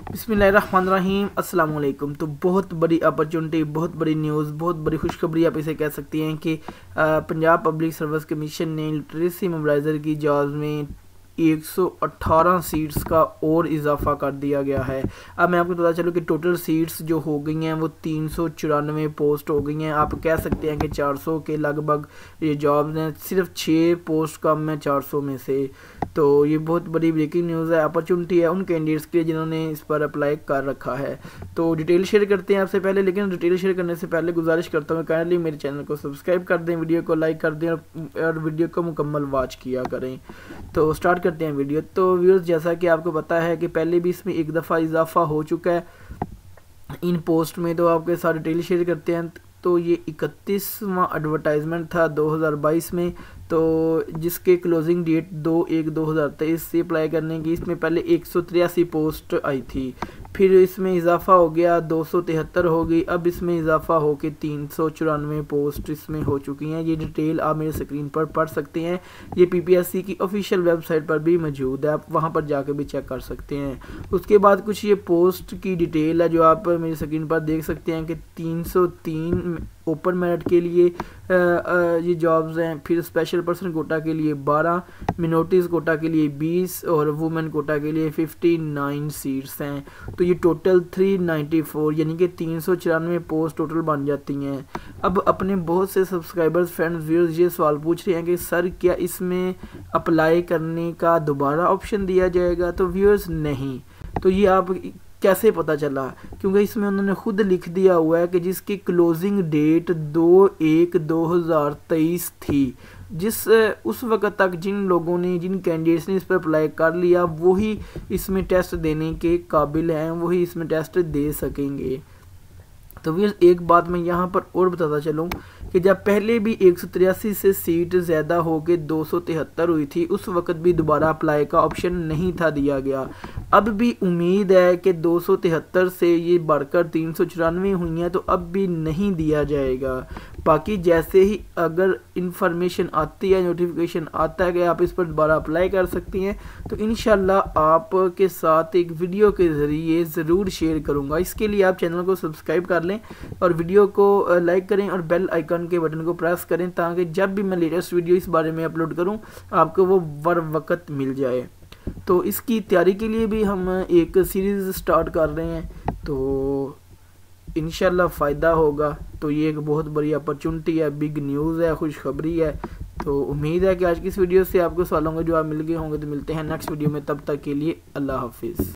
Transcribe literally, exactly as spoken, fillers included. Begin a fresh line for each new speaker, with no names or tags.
بسم اللہ الرحمن الرحیم، السلام علیکم۔ تو بہت بڑی اپرچونٹی، بہت بڑی نیوز، بہت بڑی خوشخبری آپ اسے کہہ سکتی ہیں کہ پنجاب پبلک سروس کمیشن نے لٹریسی موبلائزر کی جابز میں ایک سو اٹھارہ سیٹس کا اور اضافہ کر دیا گیا ہے۔ اب میں آپ کو بتا چلوں کہ ٹوٹل سیٹس جو ہو گئی ہیں وہ تین سو چورانوے پوسٹ ہو گئی ہیں۔ آپ کہہ سکتے ہیں کہ چار سو کے لگ بھگ یہ جابز ہیں، صرف چھ پوسٹ کم ہیں چار سو میں سے۔ تو یہ بہت بڑی بریکنگ نیوز ہے، اپرچونٹی ہے ان کینڈیڈیٹس کے جنہوں نے اس پر اپلائی کر رکھا ہے۔ تو ڈیٹیل شیئر کرتے ہیں آپ سے پہلے، لیکن ڈیٹیل شیئر کرنے سے پہلے گزارش کرتا ہوں کہ کائنڈلی میرے چینل کو سبسکرائب کر دیں، ویڈیو کو لائک کر دیں اور ویڈیو کو مکمل واچ کیا کریں۔ تو سٹارٹ کرتے ہیں ویڈیو۔ تو ویورز، جیسا کہ آپ کو پتہ ہے کہ پہلے بھی اس میں ایک دفعہ اضافہ ہو چکا ہے ان پوسٹ میں، تو آپ کے ساتھ ڈیٹیل شیئر کرتے ہیں۔ تو یہ اکتیسواں ایڈورٹائزمنٹ تھا دو ہزار بائیس میں، تو جس کے کلوزنگ ڈیٹ دو ایک دو ہزار تیئیس سے اپلائی کرنے کی۔ اس میں پہلے ایک سو تریاسی پوسٹ آئی تھی، پھر اس میں اضافہ ہو گیا دو سو تہتر ہو گئی، اب اس میں اضافہ ہو کے تین سو چورانوے پوسٹ اس میں ہو چکی ہیں۔ یہ ڈیٹیل آپ میرے اسکرین پر پڑھ سکتے ہیں، یہ پی پی ایس سی کی آفیشیل ویب سائٹ پر بھی موجود ہے، آپ وہاں پر جا کے بھی چیک کر سکتے ہیں۔ اس کے بعد کچھ یہ پوسٹ کی ڈیٹیل ہے جو آپ میری اسکرین پر دیکھ سکتے ہیں کہ تین سو تین اوپن میرٹ کے لیے یہ جابز ہیں، پھر اسپیشل پرسن کوٹا کے لیے بارہ، منورٹیز کوٹا کے لیے بیس اور وومن کوٹا کے لیے ففٹی نائن سیٹس ہیں۔ تو یہ ٹوٹل تھری نائنٹی فور یعنی کہ تین سو چورانوے پوسٹ ٹوٹل بن جاتی ہیں۔ اب اپنے بہت سے سبسکرائبرز فرینڈز ویورز یہ سوال پوچھ رہے ہیں کہ سر کیا اس میں اپلائی کرنے کا دوبارہ آپشن دیا جائے گا؟ تو ویورز نہیں۔ تو یہ آپ کیسے پتہ چلا؟ کیونکہ اس میں انہوں نے خود لکھ دیا ہوا ہے کہ جس کی کلوزنگ ڈیٹ دو ایک دو ہزار تیئیس تھی، جس اس وقت تک جن لوگوں نے جن کینڈیڈیٹس نے اس پر اپلائی کر لیا وہی اس میں ٹیسٹ دینے کے قابل ہیں، وہی اس میں ٹیسٹ دے سکیں گے۔ تو ویئرز، ایک بات میں یہاں پر اور بتاتا چلوں کہ جب پہلے بھی ایک سو تریاسی سے سیٹ زیادہ ہو کے دو سو تہتر ہوئی تھی، اس وقت بھی دوبارہ اپلائی کا آپشن نہیں تھا دیا گیا۔ اب بھی امید ہے کہ دو سو تہتر سے یہ بڑھ کر تین سو چورانوے ہوئی ہیں، تو اب بھی نہیں دیا جائے گا۔ باقی جیسے ہی اگر انفارمیشن آتی ہے، نوٹیفیکیشن آتا ہے کہ آپ اس پر دوبارہ اپلائی کر سکتی ہیں، تو انشاءاللہ آپ کے ساتھ ایک ویڈیو کے ذریعے ضرور شیئر کروں گا۔ اس کے لیے آپ چینل کو سبسکرائب کر لیں اور ویڈیو کو لائک کریں اور بیل آئیکن کے بٹن کو پریس کریں تاکہ جب بھی میں لیٹسٹ ویڈیو اس بارے میں اپلوڈ کروں آپ کو وہ بر وقت مل جائے۔ تو اس کی تیاری کے لیے بھی ہم ایک سیریز سٹارٹ کر رہے ہیں، تو انشاءاللہ فائدہ ہوگا۔ تو یہ ایک بہت بڑی اپرچونٹی ہے، بگ نیوز ہے، خوشخبری ہے۔ تو امید ہے کہ آج کی اس ویڈیو سے آپ کو سوالوں کے جواب مل گئے ہوں گے۔ تو ملتے ہیں نیکسٹ ویڈیو میں، تب تک کے لیے اللہ حافظ۔